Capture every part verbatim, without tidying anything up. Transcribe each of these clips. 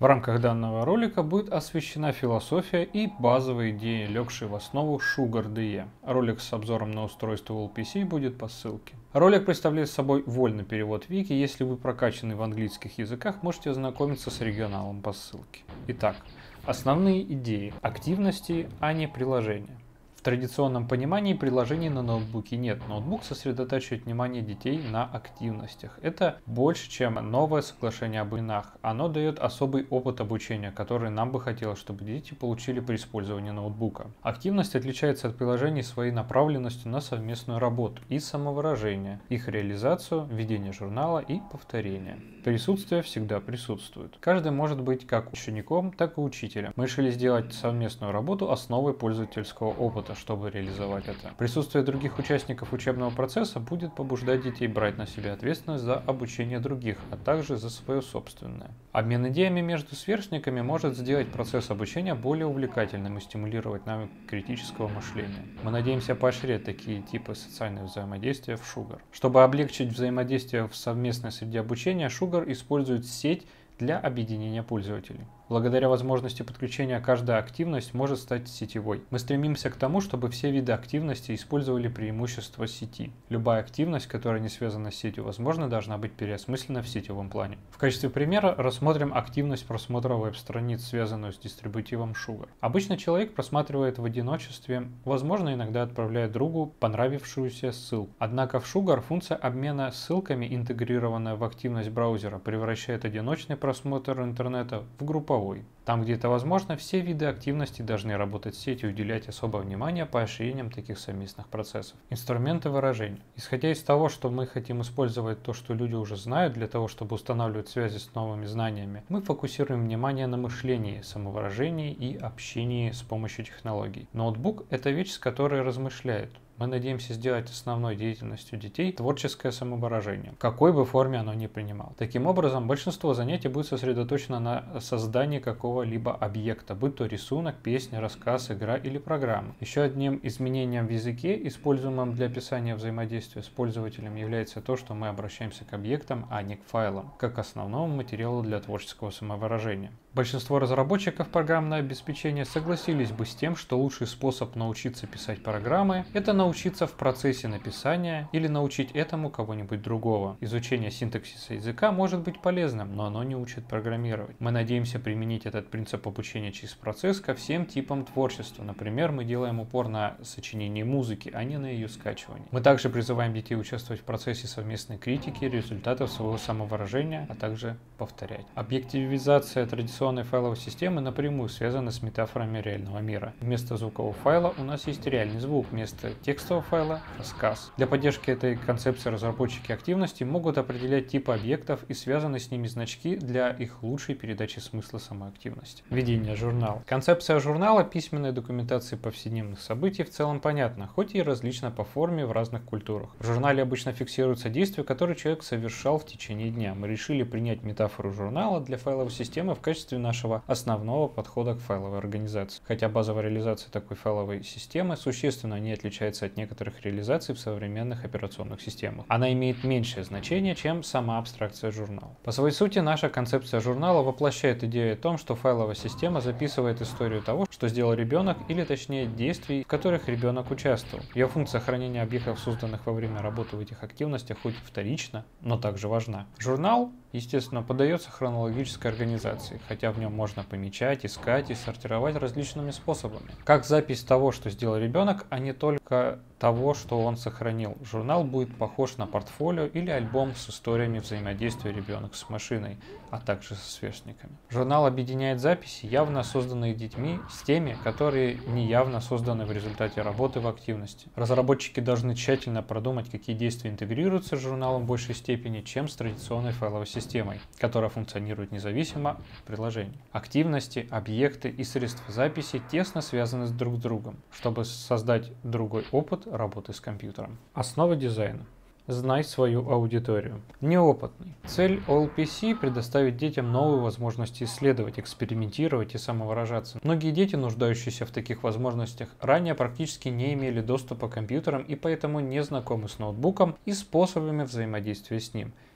В рамках данного ролика будет освещена философия и базовые идеи, легшие в основу SugarDE. Ролик с обзором на устройство эл пи си будет по ссылке. Ролик представляет собой вольный перевод вики. Если вы прокачаны в английских языках, можете ознакомиться с оригиналом по ссылке. Итак, основные идеи. Активности, а не приложения. В традиционном понимании приложений на ноутбуке нет. Ноутбук сосредотачивает внимание детей на активностях. Это больше, чем новое соглашение об именах. Оно дает особый опыт обучения, который нам бы хотелось, чтобы дети получили при использовании ноутбука. Активность отличается от приложений своей направленностью на совместную работу и самовыражение, их реализацию, ведение журнала и повторение. Присутствие всегда присутствует. Каждый может быть как учеником, так и учителем. Мы решили сделать совместную работу основой пользовательского опыта, чтобы реализовать это. Присутствие других участников учебного процесса будет побуждать детей брать на себя ответственность за обучение других, а также за свое собственное. Обмен идеями между сверстниками может сделать процесс обучения более увлекательным и стимулировать навык критического мышления. Мы надеемся поощрять такие типы социального взаимодействия в Sugar. Чтобы облегчить взаимодействие в совместной среде обучения, Sugar использует сеть для объединения пользователей. Благодаря возможности подключения каждая активность может стать сетевой. Мы стремимся к тому, чтобы все виды активности использовали преимущества сети. Любая активность, которая не связана с сетью, возможно, должна быть переосмыслена в сетевом плане. В качестве примера рассмотрим активность просмотра веб-страниц, связанную с дистрибутивом Sugar. Обычно человек просматривает в одиночестве, возможно, иногда отправляет другу понравившуюся ссылку. Однако в Sugar функция обмена ссылками, интегрированная в активность браузера, превращает одиночный просмотр интернета в групповой. Там, где это возможно, все виды активности должны работать с сетью и уделять особое внимание поощрениям таких совместных процессов. Инструменты выражения. Исходя из того, что мы хотим использовать то, что люди уже знают, для того, чтобы устанавливать связи с новыми знаниями, мы фокусируем внимание на мышлении, самовыражении и общении с помощью технологий. Ноутбук – это вещь, с которой размышляют. Мы надеемся сделать основной деятельностью детей творческое самовыражение, в какой бы форме оно ни принимало. Таким образом, большинство занятий будет сосредоточено на создании какого-либо объекта, будь то рисунок, песня, рассказ, игра или программа. Еще одним изменением в языке, используемым для описания взаимодействия с пользователем, является то, что мы обращаемся к объектам, а не к файлам, как основному материалу для творческого самовыражения. Большинство разработчиков программного обеспечения согласились бы с тем, что лучший способ научиться писать программы – это научиться в процессе написания или научить этому кого-нибудь другого. Изучение синтаксиса языка может быть полезным, но оно не учит программировать. Мы надеемся применить этот принцип обучения через процесс ко всем типам творчества. Например, мы делаем упор на сочинение музыки, а не на ее скачивание. Мы также призываем детей участвовать в процессе совместной критики результатов своего самовыражения, а также повторять. Объективизация традиционной файловой системы напрямую связана с метафорами реального мира. Вместо звукового файла у нас есть реальный звук, вместо текстового файла – рассказ. Для поддержки этой концепции разработчики активности могут определять типы объектов и связанные с ними значки для их лучшей передачи смысла самой активности. Ведение журнала. Концепция журнала письменной документации повседневных событий в целом понятна, хоть и различна по форме в разных культурах. В журнале обычно фиксируются действия, которые человек совершал в течение дня. Мы решили принять метафору журнала для файловой системы в качестве нашего основного подхода к файловой организации. Хотя базовая реализация такой файловой системы существенно не отличается от некоторых реализаций в современных операционных системах. Она имеет меньшее значение, чем сама абстракция журнала. По своей сути, наша концепция журнала воплощает идею о том, что файловая система записывает историю того, что сделал ребенок, или точнее действий, в которых ребенок участвовал. Ее функция хранения объектов, созданных во время работы в этих активностях, хоть вторична, но также важна. Журнал, естественно, поддается хронологической организации, хотя в нем можно помечать, искать и сортировать различными способами. Как запись того, что сделал ребенок, а не только того, что он сохранил. Журнал будет похож на портфолио или альбом с историями взаимодействия ребенка с машиной, а также со сверстниками. Журнал объединяет записи, явно созданные детьми, с теми, которые неявно созданы в результате работы в активности. Разработчики должны тщательно продумать, какие действия интегрируются с журналом в большей степени, чем с традиционной файловой системой, которая функционирует независимо от приложений. Активности, объекты и средства записи тесно связаны друг с другом, чтобы создать другой опыт работы с компьютером. Основа дизайна. Знай свою аудиторию. Неопытный. Цель о эл пи си – предоставить детям новые возможности исследовать, экспериментировать и самовыражаться. Многие дети, нуждающиеся в таких возможностях, ранее практически не имели доступа к компьютерам и поэтому не знакомы с ноутбуком и способами взаимодействия с ним.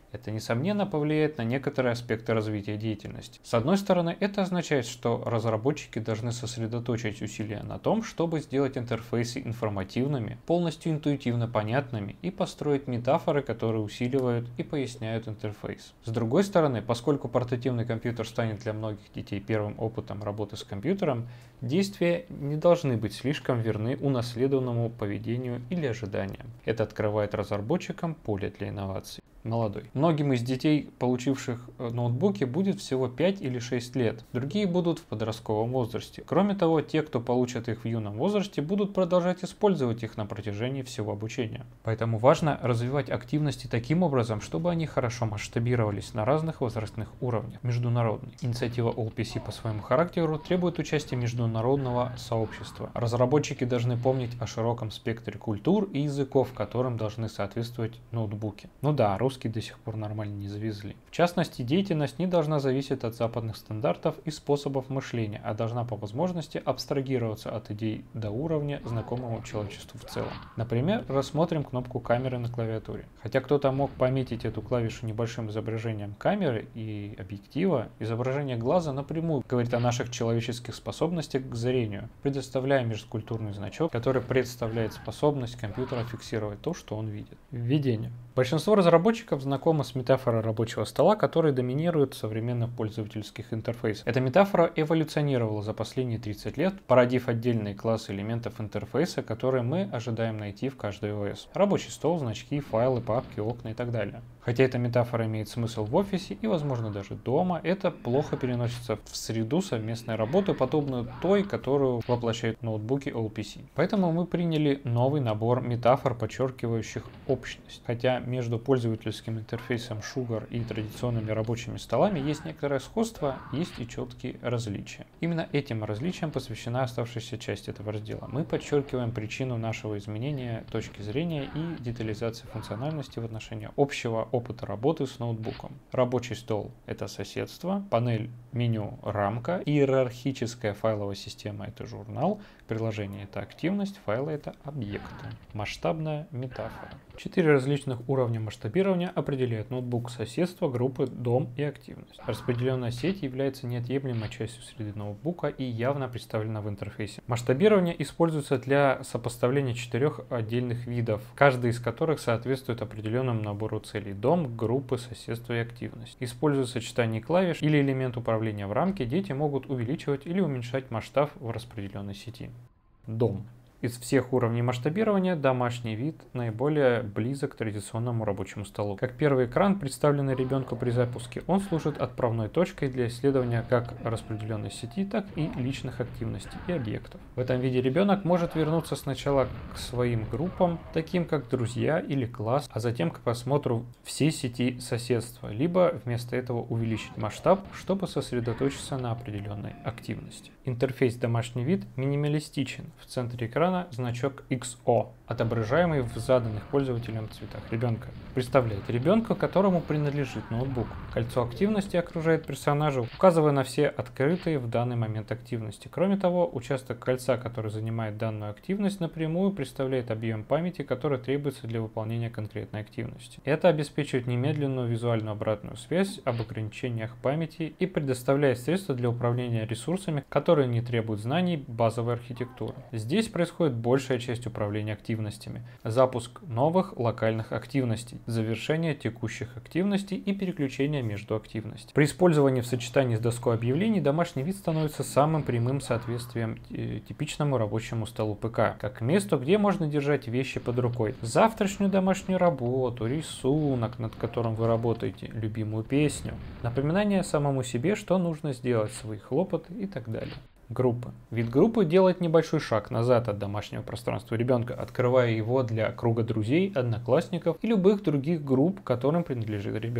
Это, несомненно, повлияет на некоторые аспекты развития деятельности. С одной стороны, это означает, что разработчики должны сосредоточить усилия на том, чтобы сделать интерфейсы информативными, полностью интуитивно понятными и построить метафоры, которые усиливают и поясняют интерфейс. С другой стороны, поскольку портативный компьютер станет для многих детей первым опытом работы с компьютером, действия не должны быть слишком верны унаследованному поведению или ожиданиям. Это открывает разработчикам поле для инноваций. Молодой. Многим из детей, получивших ноутбуки, будет всего пять или шесть лет. Другие будут в подростковом возрасте. Кроме того, те, кто получат их в юном возрасте, будут продолжать использовать их на протяжении всего обучения. Поэтому важно развивать активности таким образом, чтобы они хорошо масштабировались на разных возрастных уровнях. Международный. Инициатива All пи си по своему характеру требует участия международного сообщества. Разработчики должны помнить о широком спектре культур и языков, которым должны соответствовать ноутбуки. Ну да, русский до сих пор нормально не завезли. В частности, деятельность не должна зависеть от западных стандартов и способов мышления, а должна по возможности абстрагироваться от идей до уровня, знакомого человечеству в целом. Например, рассмотрим кнопку камеры на клавиатуре. Хотя кто-то мог пометить эту клавишу небольшим изображением камеры и объектива, изображение глаза напрямую говорит о наших человеческих способностях к зрению, предоставляя межкультурный значок, который представляет способность компьютера фиксировать то, что он видит. Введение. Большинство разработчиков знакомы с метафорой рабочего стола, которая доминирует в современных пользовательских интерфейсах. Эта метафора эволюционировала за последние тридцать лет, породив отдельные классы элементов интерфейса, которые мы ожидаем найти в каждой о эс. Рабочий стол, значки, файлы, папки, окна и так далее. Хотя эта метафора имеет смысл в офисе и, возможно, даже дома, это плохо переносится в среду совместной работы, подобную той, которую воплощают ноутбуки All пи си. Поэтому мы приняли новый набор метафор, подчеркивающих общность. Хотя между пользовательским интерфейсом Sugar и традиционными рабочими столами есть некоторое сходство, есть и четкие различия. Именно этим различиям посвящена оставшаяся часть этого раздела. Мы подчеркиваем причину нашего изменения точки зрения и детализации функциональности в отношении общего опыта работы с ноутбуком. Рабочий стол – это соседство, панель меню – рамка, иерархическая файловая система – это журнал, приложение – это активность, файлы – это объекты. Масштабная метафора. Четыре различных уровня масштабирования определяют ноутбук, соседство, группы, дом и активность. Распределенная сеть является неотъемлемой частью среды ноутбука и явно представлена в интерфейсе. Масштабирование используется для сопоставления четырех отдельных видов, каждый из которых соответствует определенному набору целей: дом, группы, соседство и активность. Используя сочетание клавиш или элемент управления в рамке, дети могут увеличивать или уменьшать масштаб в распределенной сети. Дом. Из всех уровней масштабирования домашний вид наиболее близок к традиционному рабочему столу. Как первый экран, представленный ребенку при запуске, он служит отправной точкой для исследования как распределенной сети, так и личных активностей и объектов. В этом виде ребенок может вернуться сначала к своим группам, таким как друзья или класс, а затем к просмотру всей сети соседства, либо вместо этого увеличить масштаб, чтобы сосредоточиться на определенной активности. Интерфейс домашний вид минималистичен. В центре экрана значок икс о, отображаемый в заданных пользователем цветах ребенка. Представляет ребенка, которому принадлежит ноутбук. Кольцо активности окружает персонажа, указывая на все открытые в данный момент активности. Кроме того, участок кольца, который занимает данную активность, напрямую представляет объем памяти, который требуется для выполнения конкретной активности. Это обеспечивает немедленную визуальную обратную связь об ограничениях памяти и предоставляет средства для управления ресурсами, которые не требуют знаний базовой архитектуры. Здесь происходит большая часть управления активностями, запуск новых локальных активностей, завершение текущих активностей и переключение между активностями. При использовании в сочетании с доской объявлений домашний вид становится самым прямым соответствием типичному рабочему столу ПК, как месту, где можно держать вещи под рукой. Завтрашнюю домашнюю работу, рисунок, над которым вы работаете, любимую песню, напоминание самому себе, что нужно сделать, свои хлопоты и так далее. Группы. Вид группы делает небольшой шаг назад от домашнего пространства ребенка, открывая его для круга друзей, одноклассников и любых других групп, которым принадлежит ребенок.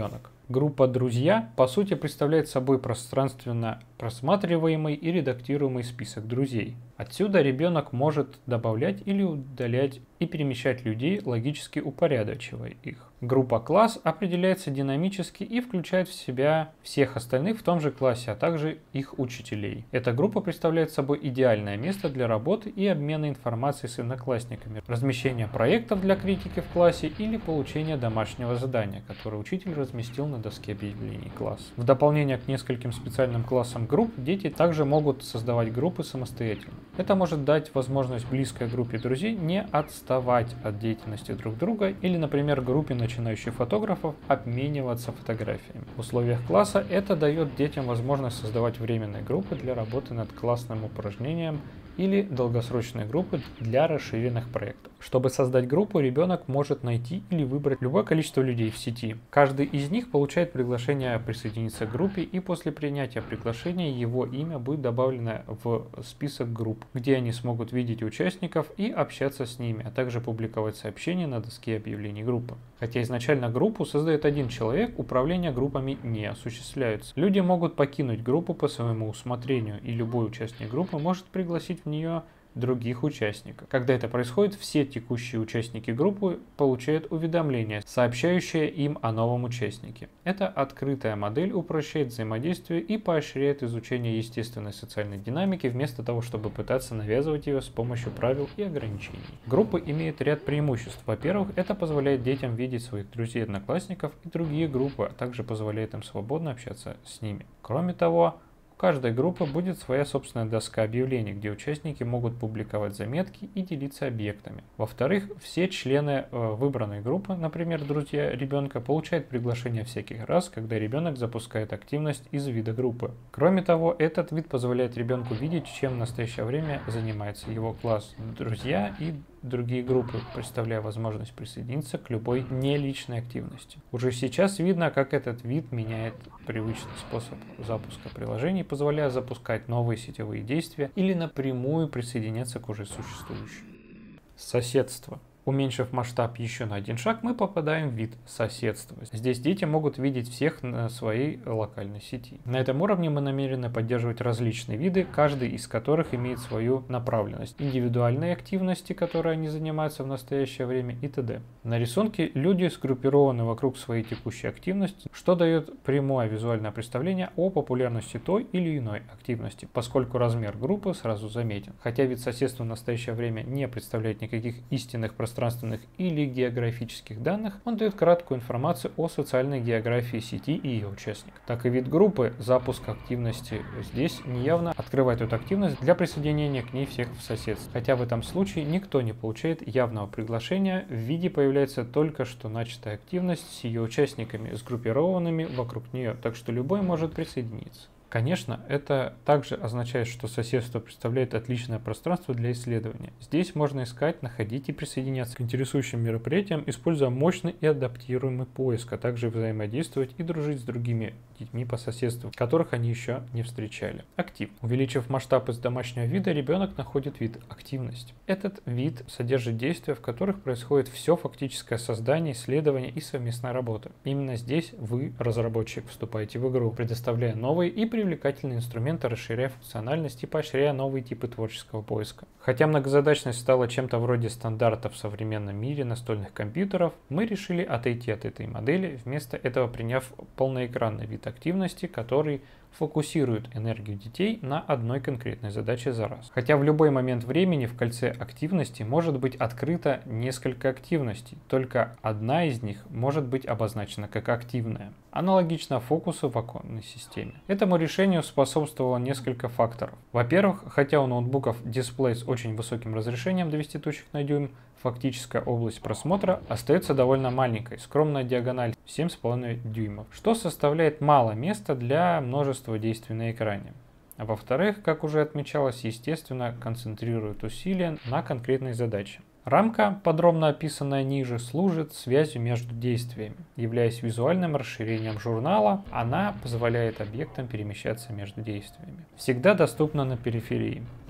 Группа «Друзья» по сути представляет собой пространственно просматриваемый и редактируемый список друзей. Отсюда ребенок может добавлять или удалять и перемещать людей, логически упорядочивая их. Группа «Класс» определяется динамически и включает в себя всех остальных в том же классе, а также их учителей. Эта группа представляет собой идеальное место для работы и обмена информацией с одноклассниками, размещения проектов для критики в классе или получения домашнего задания, которое учитель разместил на доске объявлений класса. В дополнение к нескольким специальным классам групп, дети также могут создавать группы самостоятельно. Это может дать возможность близкой группе друзей не отставать от деятельности друг друга или, например, группе начинающих фотографов обмениваться фотографиями. В условиях класса это дает детям возможность создавать временные группы для работы над классным упражнением или долгосрочные группы для расширенных проектов. Чтобы создать группу, ребенок может найти или выбрать любое количество людей в сети. Каждый из них получает приглашение присоединиться к группе, и после принятия приглашения его имя будет добавлено в список групп, где они смогут видеть участников и общаться с ними, а также публиковать сообщения на доске объявлений группы. Хотя изначально группу создает один человек, управление группами не осуществляется. Люди могут покинуть группу по своему усмотрению, и любой участник группы может пригласить в нее других участников. Когда это происходит, все текущие участники группы получают уведомление, сообщающее им о новом участнике. Эта открытая модель упрощает взаимодействие и поощряет изучение естественной социальной динамики, вместо того, чтобы пытаться навязывать ее с помощью правил и ограничений. Группы имеют ряд преимуществ. Во-первых, это позволяет детям видеть своих друзей-одноклассников и другие группы, а также позволяет им свободно общаться с ними. Кроме того, у каждой группы будет своя собственная доска объявлений, где участники могут публиковать заметки и делиться объектами. Во-вторых, все члены э, выбранной группы, например, друзья ребенка, получают приглашение всякий раз, когда ребенок запускает активность из вида группы. Кроме того, этот вид позволяет ребенку видеть, чем в настоящее время занимается его класс, друзья и другие группы, представляя возможность присоединиться к любой неличной активности. Уже сейчас видно, как этот вид меняет привычный способ запуска приложений, позволяя запускать новые сетевые действия или напрямую присоединяться к уже существующим. Соседство. Уменьшив масштаб еще на один шаг, мы попадаем в вид соседства. Здесь дети могут видеть всех на своей локальной сети. На этом уровне мы намерены поддерживать различные виды, каждый из которых имеет свою направленность, индивидуальные активности, которые они занимаются в настоящее время и т.д. На рисунке люди сгруппированы вокруг своей текущей активности, что дает прямое визуальное представление о популярности той или иной активности, поскольку размер группы сразу заметен. Хотя вид соседства в настоящее время не представляет никаких истинных пространств, пространственных или географических данных, он дает краткую информацию о социальной географии сети и ее участников. Так и вид группы, запуск активности здесь неявно открывает эту активность для присоединения к ней всех в соседстве. Хотя в этом случае никто не получает явного приглашения, в виде появляется только что начатая активность с ее участниками, сгруппированными вокруг нее, так что любой может присоединиться. Конечно, это также означает, что соседство представляет отличное пространство для исследования. Здесь можно искать, находить и присоединяться к интересующим мероприятиям, используя мощный и адаптируемый поиск, а также взаимодействовать и дружить с другими детьми по соседству, которых они еще не встречали. Актив. Увеличив масштаб из домашнего вида, ребенок находит вид активность. Этот вид содержит действия, в которых происходит все фактическое создание, исследование и совместная работа. Именно здесь вы, разработчик, вступаете в игру, предоставляя новые и привлекательные инструменты, расширяя функциональность и поощряя новые типы творческого поиска. Хотя многозадачность стала чем-то вроде стандарта в современном мире настольных компьютеров, мы решили отойти от этой модели, вместо этого приняв полноэкранный вид активности, который фокусирует энергию детей на одной конкретной задаче за раз. Хотя в любой момент времени в кольце активности может быть открыто несколько активностей, только одна из них может быть обозначена как активная, аналогично фокусу в оконной системе. Этому решению способствовало несколько факторов. Во-первых, хотя у ноутбуков дисплей с очень высоким разрешением двести точек на дюйм, фактическая область просмотра остается довольно маленькой, скромная диагональ семь с половиной дюймов, что составляет мало места для множества действий на экране. А во-вторых, как уже отмечалось, естественно, концентрирует усилия на конкретной задаче. Рамка, подробно описанная ниже, служит связью между действиями. Являясь визуальным расширением журнала, она позволяет объектам перемещаться между действиями. Всегда доступна на периферии.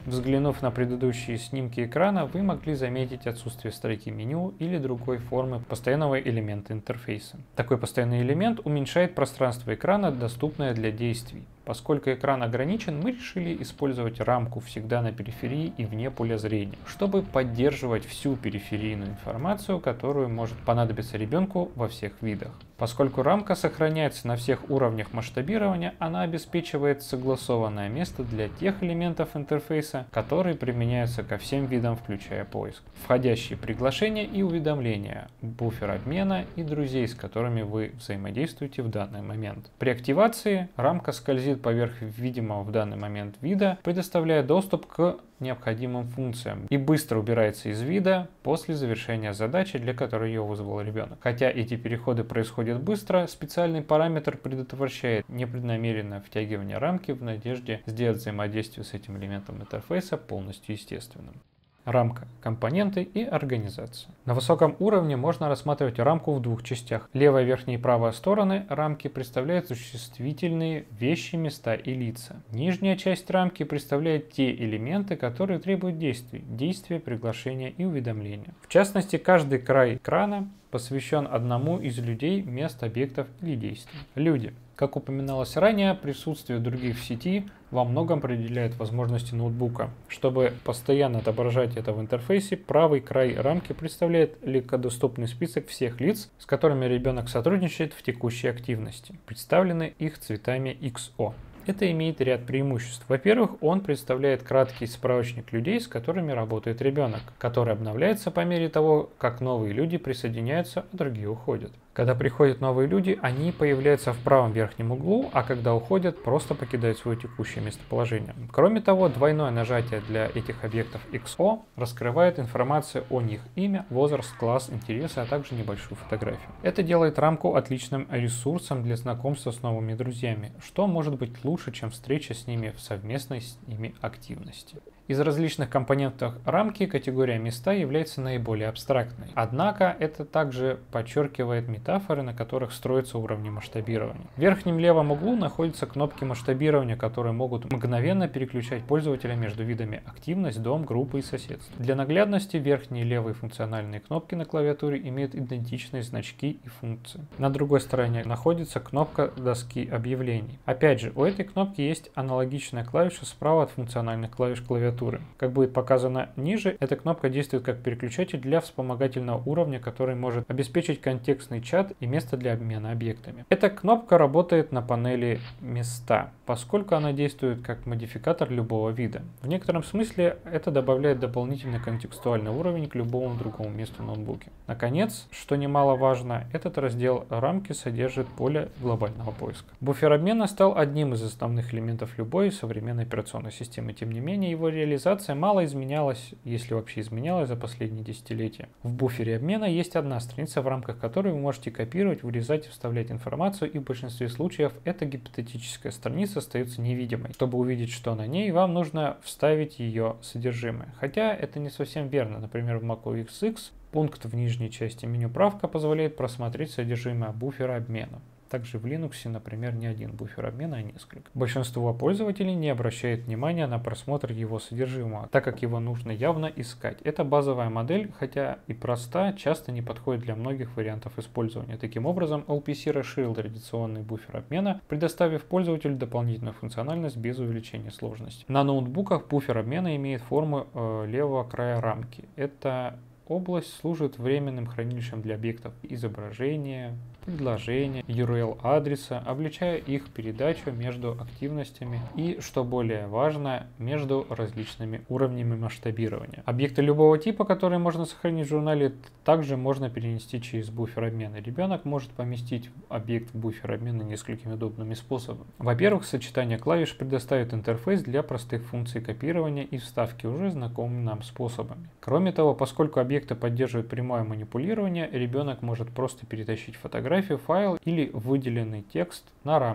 Взглянув на предыдущие снимки экрана, вы могли заметить отсутствие строки меню или другой формы постоянного элемента интерфейса. Такой постоянный элемент уменьшает пространство экрана, доступное для действий. Поскольку экран ограничен, мы решили использовать рамку всегда на периферии и вне поля зрения, чтобы поддерживать всю периферийную информацию, которую может понадобиться ребенку во всех видах. Поскольку рамка сохраняется на всех уровнях масштабирования, она обеспечивает согласованное место для тех элементов интерфейса, которые применяются ко всем видам, включая поиск. Входящие приглашения и уведомления, буфер обмена и друзей, с которыми вы взаимодействуете в данный момент. При активации рамка скользит поверх видимого в данный момент вида, предоставляя доступ к необходимым функциям и быстро убирается из вида после завершения задачи, для которой ее вызвал ребенок. Хотя эти переходы происходят быстро, специальный параметр предотвращает непреднамеренное втягивание рамки в надежде сделать взаимодействие с этим элементом интерфейса полностью естественным. Рамка, компоненты и организация. На высоком уровне можно рассматривать рамку в двух частях. Левая верхняя и правая стороны рамки представляют существительные вещи, места и лица. Нижняя часть рамки представляет те элементы, которые требуют действий, действия, приглашения и уведомления. В частности, каждый край экрана посвящен одному из людей, мест, объектов или действий. Люди. Как упоминалось ранее, присутствие других в сети во многом определяет возможности ноутбука. Чтобы постоянно отображать это в интерфейсе, правый край рамки представляет легкодоступный список всех лиц, с которыми ребенок сотрудничает в текущей активности. Представлены их цветами икс о. Это имеет ряд преимуществ. Во-первых, он представляет краткий справочник людей, с которыми работает ребенок, который обновляется по мере того, как новые люди присоединяются, а другие уходят. Когда приходят новые люди, они появляются в правом верхнем углу, а когда уходят, просто покидают свое текущее местоположение. Кроме того, двойное нажатие для этих объектов икс о раскрывает информацию о них: имя, возраст, класс, интересы, а также небольшую фотографию. Это делает рамку отличным ресурсом для знакомства с новыми друзьями, что может быть лучше, чем встреча с ними в совместной с ними активности. Из различных компонентов рамки категория места является наиболее абстрактной. Однако это также подчеркивает метафоры, на которых строятся уровни масштабирования. В верхнем левом углу находятся кнопки масштабирования, которые могут мгновенно переключать пользователя между видами активность, дом, группы и соседство. Для наглядности верхние и левые функциональные кнопки на клавиатуре имеют идентичные значки и функции. На другой стороне находится кнопка доски объявлений. Опять же, у этой кнопки есть аналогичная клавиша справа от функциональных клавиш клавиатуры. Как будет показано ниже, эта кнопка действует как переключатель для вспомогательного уровня, который может обеспечить контекстный чат и место для обмена объектами. Эта кнопка работает на панели «Места», поскольку она действует как модификатор любого вида. В некотором смысле это добавляет дополнительный контекстуальный уровень к любому другому месту на ноутбуке. Наконец, что немаловажно, этот раздел рамки содержит поле глобального поиска. Буфер обмена стал одним из основных элементов любой современной операционной системы. Тем не менее, его реализация Реализация мало изменялась, если вообще изменялась за последние десятилетия. В буфере обмена есть одна страница, в рамках которой вы можете копировать, вырезать и вставлять информацию, и в большинстве случаев эта гипотетическая страница остается невидимой. Чтобы увидеть, что на ней, вам нужно вставить ее содержимое. Хотя это не совсем верно. Например, в macOS X пункт в нижней части меню правка позволяет просмотреть содержимое буфера обмена. Также в Linux, например, не один буфер обмена, а несколько. Большинство пользователей не обращает внимания на просмотр его содержимого, так как его нужно явно искать. Эта базовая модель, хотя и проста, часто не подходит для многих вариантов использования. Таким образом, эл пи си расширил традиционный буфер обмена, предоставив пользователю дополнительную функциональность без увеличения сложности. На ноутбуках буфер обмена имеет форму э, левого края рамки. Это область служит временным хранилищем для объектов изображения, предложения, ю ар эл-адреса, облегчая их передачу между активностями и, что более важно, между различными уровнями масштабирования. Объекты любого типа, которые можно сохранить в журнале, также можно перенести через буфер обмена. Ребенок может поместить объект в буфер обмена несколькими удобными способами. Во-первых, сочетание клавиш предоставит интерфейс для простых функций копирования и вставки уже знакомыми нам способами. Кроме того, поскольку объекты поддерживают прямое манипулирование, ребенок может просто перетащить фотографию, файл или выделенный текст на рамку,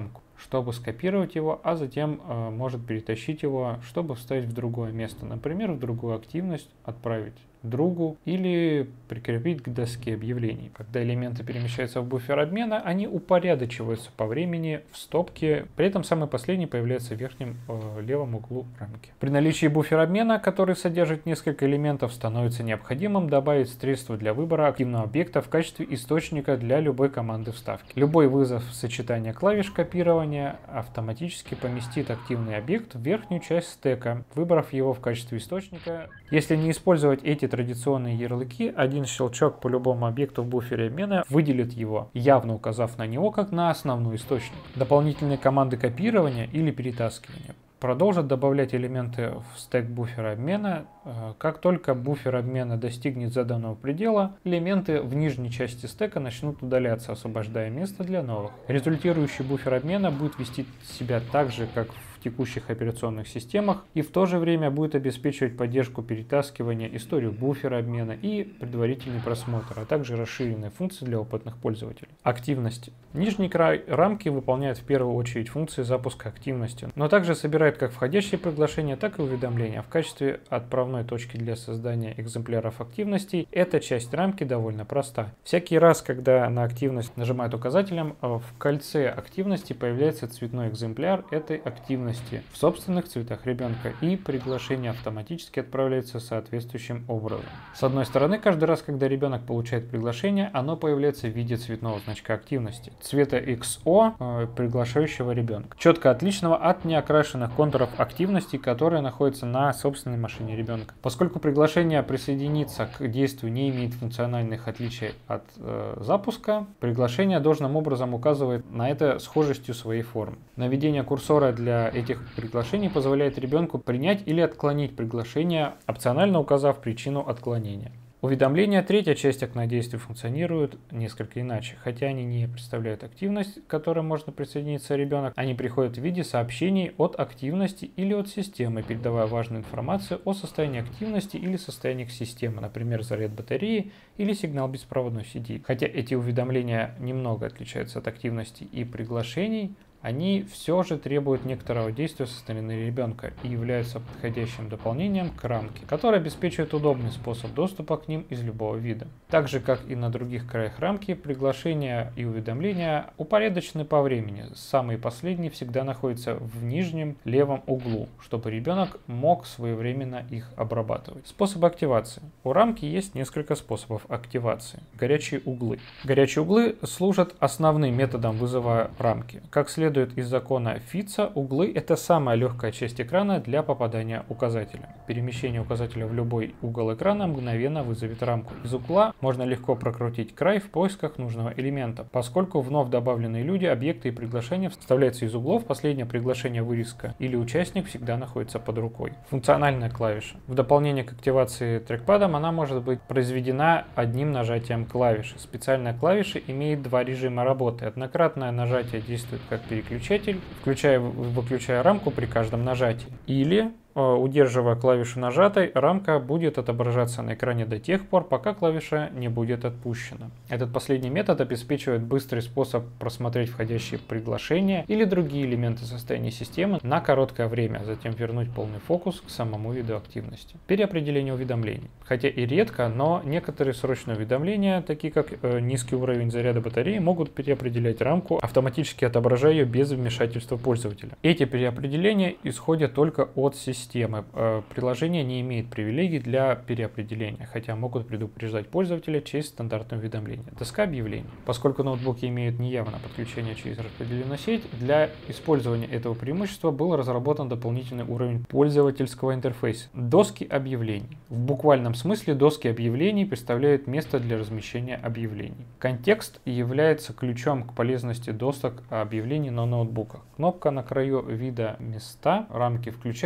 чтобы скопировать его, а затем э, может перетащить его, чтобы вставить в другое место, например, в другую активность, отправить другу или прикрепить к доске объявлений. Когда элементы перемещаются в буфер обмена, они упорядочиваются по времени в стопке, при этом самый последний появляется в верхнем э, левом углу рамки. При наличии буфера обмена, который содержит несколько элементов, становится необходимым добавить средства для выбора активного объекта в качестве источника для любой команды вставки. Любой вызов сочетания клавиш копирования автоматически поместит активный объект в верхнюю часть стека, выбрав его в качестве источника. Если не использовать эти традиционные ярлыки, один щелчок по любому объекту в буфере обмена выделит его, явно указав на него как на основной источник. Дополнительные команды копирования или перетаскивания продолжат добавлять элементы в стек буфера обмена. Как только буфер обмена достигнет заданного предела, элементы в нижней части стека начнут удаляться, освобождая место для новых. Результирующий буфер обмена будет вести себя так же, как в текущих операционных системах, и в то же время будет обеспечивать поддержку перетаскивания, историю буфера обмена и предварительный просмотр, а также расширенные функции для опытных пользователей. Активности. Нижний край рамки выполняет в первую очередь функции запуска активности, но также собирает как входящие приглашения, так и уведомления. В качестве отправной точки для создания экземпляров активностей эта часть рамки довольно проста. Всякий раз, когда на активность нажимают указателем, в кольце активности появляется цветной экземпляр этой активности в собственных цветах ребенка, и приглашение автоматически отправляется соответствующим образом. С одной стороны, каждый раз, когда ребенок получает приглашение, оно появляется в виде цветного значка активности, цвета икс о э, приглашающего ребенка, четко отличного от неокрашенных контуров активности, которые находятся на собственной машине ребенка. Поскольку приглашение присоединиться к действию не имеет функциональных отличий от э, запуска, приглашение должным образом указывает на это схожестью своей формы. Наведение курсора для этих приглашений позволяет ребенку принять или отклонить приглашение, опционально указав причину отклонения. Уведомления, третья часть окна действий, функционируют несколько иначе. Хотя они не представляют активность, к которой можно присоединиться ребенок, они приходят в виде сообщений от активности или от системы, передавая важную информацию о состоянии активности или состоянии системы, например, заряд батареи или сигнал беспроводной сети. Хотя эти уведомления немного отличаются от активности и приглашений, они все же требуют некоторого действия со стороны ребенка и являются подходящим дополнением к рамке, которое обеспечивает удобный способ доступа к ним из любого вида. Так же, как и на других краях рамки, приглашения и уведомления упорядочены по времени. Самые последние всегда находятся в нижнем левом углу, чтобы ребенок мог своевременно их обрабатывать. Способы активации. У рамки есть несколько способов активации. Горячие углы. Горячие углы служат основным методом вызова рамки. Как следует из закона Фитца, углы — это самая легкая часть экрана для попадания указателя. Перемещение указателя в любой угол экрана мгновенно вызовет рамку. Из угла можно легко прокрутить край в поисках нужного элемента. Поскольку вновь добавленные люди, объекты и приглашения вставляются из углов, последнее приглашение, вырезка или участник всегда находится под рукой. Функциональная клавиша. В дополнение к активации трекпадом она может быть произведена одним нажатием клавиши. Специальная клавиша имеет два режима работы. Однократное нажатие действует как переключатель, включая и выключая рамку при каждом нажатии. Или, удерживая клавишу нажатой, рамка будет отображаться на экране до тех пор, пока клавиша не будет отпущена. Этот последний метод обеспечивает быстрый способ просмотреть входящие приглашения или другие элементы состояния системы на короткое время, а затем вернуть полный фокус к самому виду активности. Переопределение уведомлений. Хотя и редко, но некоторые срочные уведомления, такие как э, низкий уровень заряда батареи, могут переопределять рамку, автоматически отображая ее без вмешательства пользователя. Эти переопределения исходят только от системы. Системы. Приложение не имеет привилегий для переопределения, хотя могут предупреждать пользователя через стандартное уведомление. Доска объявлений. Поскольку ноутбуки имеют неявное подключение через распределенную сеть, для использования этого преимущества был разработан дополнительный уровень пользовательского интерфейса. Доски объявлений. В буквальном смысле доски объявлений представляют место для размещения объявлений. Контекст является ключом к полезности досок объявлений на ноутбуках. Кнопка на краю вида «Места» рамки включает и выключает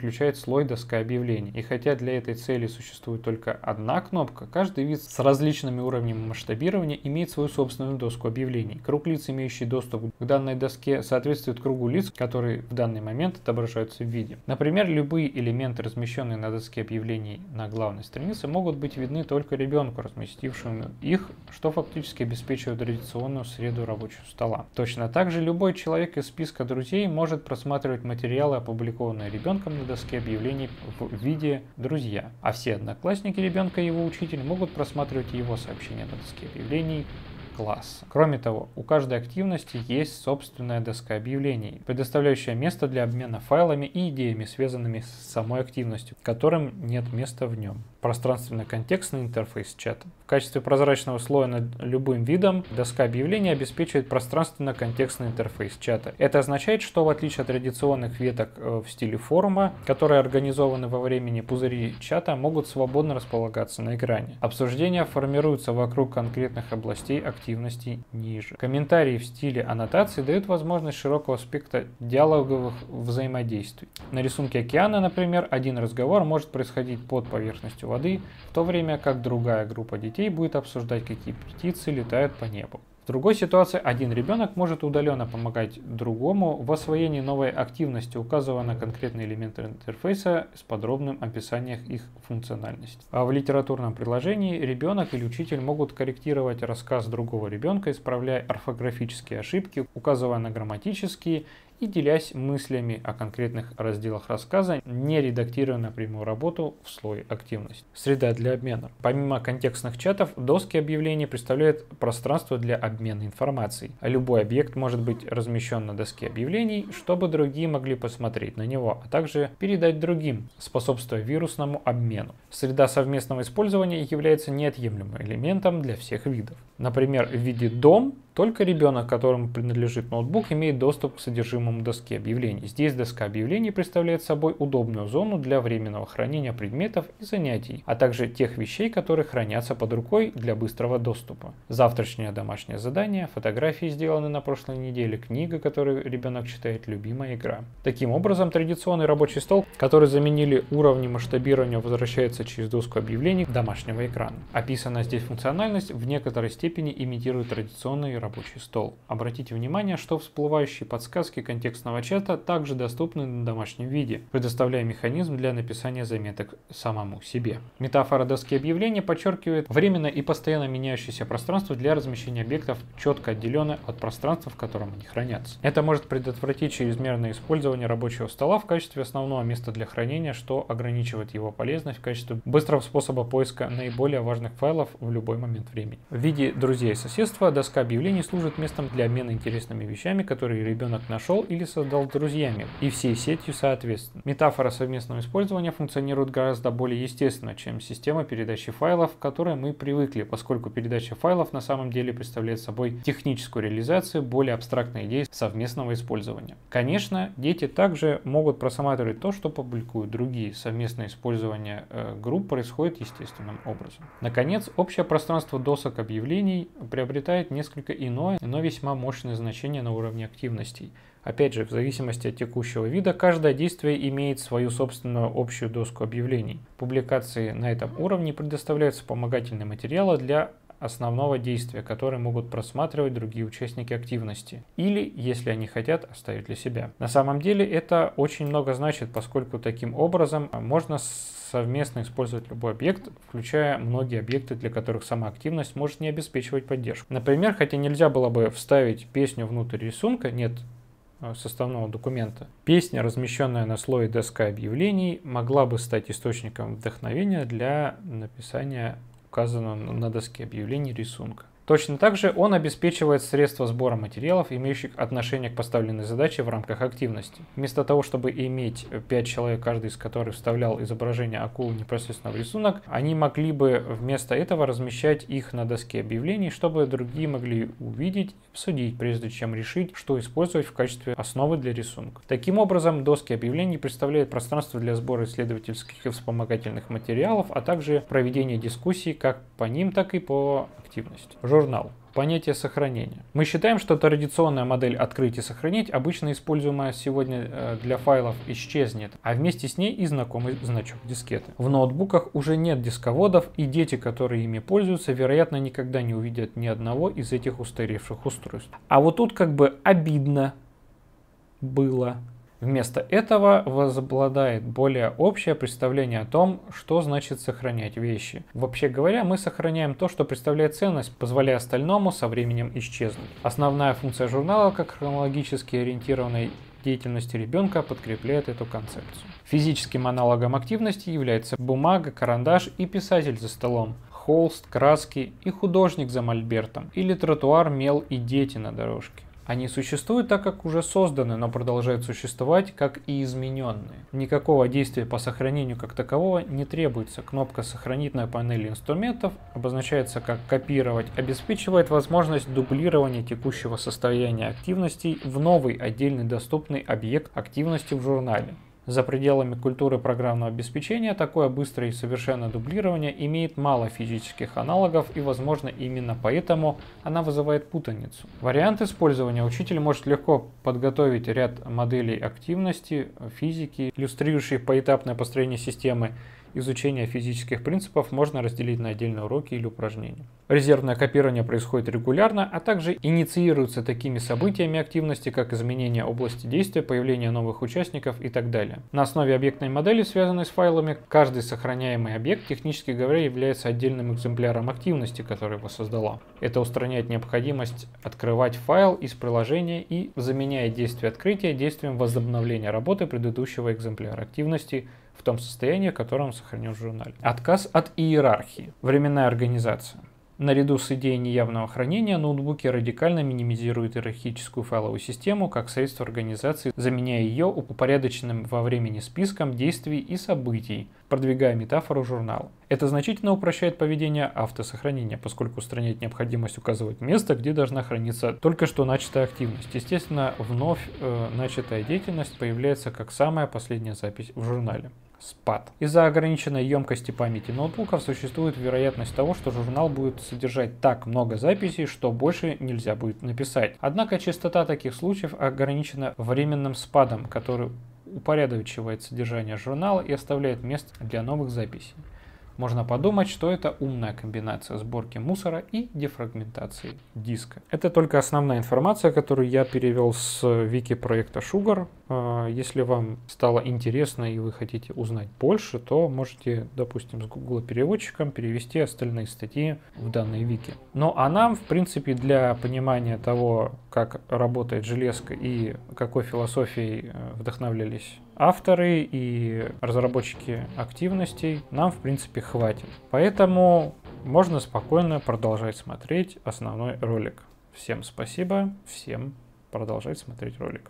включает слой доска объявлений. И хотя для этой цели существует только одна кнопка, каждый вид с различными уровнями масштабирования имеет свою собственную доску объявлений. Круг лиц, имеющий доступ к данной доске, соответствует кругу лиц, которые в данный момент отображаются в виде. Например, любые элементы, размещенные на доске объявлений на главной странице, могут быть видны только ребенку, разместившему их, что фактически обеспечивает традиционную среду рабочего стола. Точно так же любой человек из списка друзей может просматривать материалы, опубликованные ребенком на доске объявлений в виде «Друзья», а все одноклассники ребенка и его учитель могут просматривать его сообщения на доске объявлений класса. Кроме того, у каждой активности есть собственная доска объявлений, предоставляющая место для обмена файлами и идеями, связанными с самой активностью, которым нет места в нем. Пространственно-контекстный интерфейс чата. В качестве прозрачного слоя над любым видом доска объявлений обеспечивает пространственно-контекстный интерфейс чата. Это означает, что в отличие от традиционных веток в стиле форума, которые организованы во времени, пузыри чата могут свободно располагаться на экране. Обсуждения формируются вокруг конкретных областей активности ниже. Комментарии в стиле аннотации дают возможность широкого спектра диалоговых взаимодействий. На рисунке океана, например, один разговор может происходить под поверхностью воды, в то время как другая группа детей будет обсуждать, какие птицы летают по небу. В другой ситуации один ребенок может удаленно помогать другому в освоении новой активности, указывая на конкретные элементы интерфейса с подробным описанием их функциональности. А в литературном приложении ребенок или учитель могут корректировать рассказ другого ребенка, исправляя орфографические ошибки, указывая на грамматические и делясь мыслями о конкретных разделах рассказа, не редактируя напрямую работу в слой активности. Среда для обмена. Помимо контекстных чатов, доски объявлений представляют пространство для обмена информацией. Любой объект может быть размещен на доске объявлений, чтобы другие могли посмотреть на него, а также передать другим, способствуя вирусному обмену. Среда совместного использования является неотъемлемым элементом для всех видов. Например, в виде «дом» только ребенок, которому принадлежит ноутбук, имеет доступ к содержимому доски объявлений. Здесь доска объявлений представляет собой удобную зону для временного хранения предметов и занятий, а также тех вещей, которые хранятся под рукой для быстрого доступа. Завтрашнее домашнее задание, фотографии, сделанные на прошлой неделе, книга, которую ребенок читает, любимая игра. Таким образом, традиционный рабочий стол, который заменили уровни масштабирования, возвращается через доску объявлений домашнего экрана. Описанная здесь функциональность в некоторой степени имитирует традиционный рабочий стол. Обратите внимание, что всплывающие подсказки контекстного чата также доступны на домашнем виде, предоставляя механизм для написания заметок самому себе. Метафора доски объявлений подчеркивает временно и постоянно меняющееся пространство для размещения объектов, четко отделенное от пространства, в котором они хранятся. Это может предотвратить чрезмерное использование рабочего стола в качестве основного места для хранения, что ограничивает его полезность в качестве быстрого способа поиска наиболее важных файлов в любой момент времени. В виде друзей и соседства доска объявлений служит местом для обмена интересными вещами, которые ребенок нашел или создал с друзьями, и всей сетью соответственно. Метафора совместного использования функционирует гораздо более естественно, чем система передачи файлов, к которой мы привыкли, поскольку передача файлов на самом деле представляет собой техническую реализацию более абстрактной идеи совместного использования. Конечно, дети также могут просматривать то, что публикуют другие. Совместное использование э, групп происходит естественным образом. Наконец, общее пространство досок объявлений приобретает несколько иное, но весьма мощное значение на уровне активностей. Опять же, в зависимости от текущего вида, каждое действие имеет свою собственную общую доску объявлений. Публикации на этом уровне предоставляют вспомогательные материалы для основного действия, которые могут просматривать другие участники активности, или, если они хотят, оставить для себя. На самом деле это очень много значит, поскольку таким образом можно совместно использовать любой объект, включая многие объекты, для которых сама активность может не обеспечивать поддержку. Например, хотя нельзя было бы вставить песню внутрь рисунка, нет составного документа, песня, размещенная на слое доска объявлений, могла бы стать источником вдохновения для написания указанного на доске объявлений рисунка. Точно так же он обеспечивает средства сбора материалов, имеющих отношение к поставленной задаче в рамках активности. Вместо того, чтобы иметь пять человек, каждый из которых вставлял изображение акулы непосредственно в рисунок, они могли бы вместо этого размещать их на доске объявлений, чтобы другие могли увидеть и обсудить, прежде чем решить, что использовать в качестве основы для рисунка. Таким образом, доски объявлений представляют пространство для сбора исследовательских и вспомогательных материалов, а также проведения дискуссий как по ним, так и по активности. Журнал. Понятие сохранения. Мы считаем, что традиционная модель «открыть и сохранить», обычно используемая сегодня для файлов, исчезнет, а вместе с ней и знакомый значок дискеты. В ноутбуках уже нет дисководов, и дети, которые ими пользуются, вероятно, никогда не увидят ни одного из этих устаревших устройств. А вот тут как бы обидно было. Вместо этого возобладает более общее представление о том, что значит сохранять вещи. Вообще говоря, мы сохраняем то, что представляет ценность, позволяя остальному со временем исчезнуть. Основная функция журнала, как хронологически ориентированной деятельности ребенка, подкрепляет эту концепцию. Физическим аналогом активности является бумага, карандаш и писатель за столом, холст, краски и художник за мольбертом, или тротуар, мел и дети на дорожке. Они существуют так, как уже созданы, но продолжают существовать как и измененные. Никакого действия по сохранению как такового не требуется. Кнопка «Сохранить» на панели инструментов обозначается как «Копировать», обеспечивает возможность дублирования текущего состояния активностей в новый отдельный доступный объект активности в журнале. За пределами культуры программного обеспечения такое быстрое и совершенное дублирование имеет мало физических аналогов, и, возможно, именно поэтому она вызывает путаницу. Вариант использования: учитель может легко подготовить ряд моделей активности физики, иллюстрирующих поэтапное построение системы. Изучение физических принципов можно разделить на отдельные уроки или упражнения. Резервное копирование происходит регулярно, а также инициируется такими событиями активности, как изменение области действия, появление новых участников и так далее. На основе объектной модели, связанной с файлами, каждый сохраняемый объект, технически говоря, является отдельным экземпляром активности, которая его создала. Это устраняет необходимость открывать файл из приложения и заменяет действие открытия действием возобновления работы предыдущего экземпляра активности в том состоянии, в котором он сохранен в журнале. Отказ от иерархии. Временная организация. Наряду с идеей неявного хранения, ноутбуки радикально минимизируют иерархическую файловую систему как средство организации, заменяя ее упорядоченным во времени списком действий и событий, продвигая метафору журнала. Это значительно упрощает поведение автосохранения, поскольку устраняет необходимость указывать место, где должна храниться только что начатая активность. Естественно, вновь э, начатая деятельность появляется как самая последняя запись в журнале. спад. Из-за ограниченной емкости памяти ноутбуков существует вероятность того, что журнал будет содержать так много записей, что больше нельзя будет написать. Однако частота таких случаев ограничена временным спадом, который упорядочивает содержание журнала и оставляет место для новых записей. Можно подумать, что это умная комбинация сборки мусора и дефрагментации диска. Это только основная информация, которую я перевел с вики проекта Sugar. Если вам стало интересно и вы хотите узнать больше, то можете, допустим, с Google переводчиком перевести остальные статьи в данной вики. Ну а нам, в принципе, для понимания того, как работает железка и какой философией вдохновлялись авторы и разработчики активностей, нам, в принципе, хватит. Поэтому можно спокойно продолжать смотреть основной ролик. Всем спасибо, всем продолжать смотреть ролик.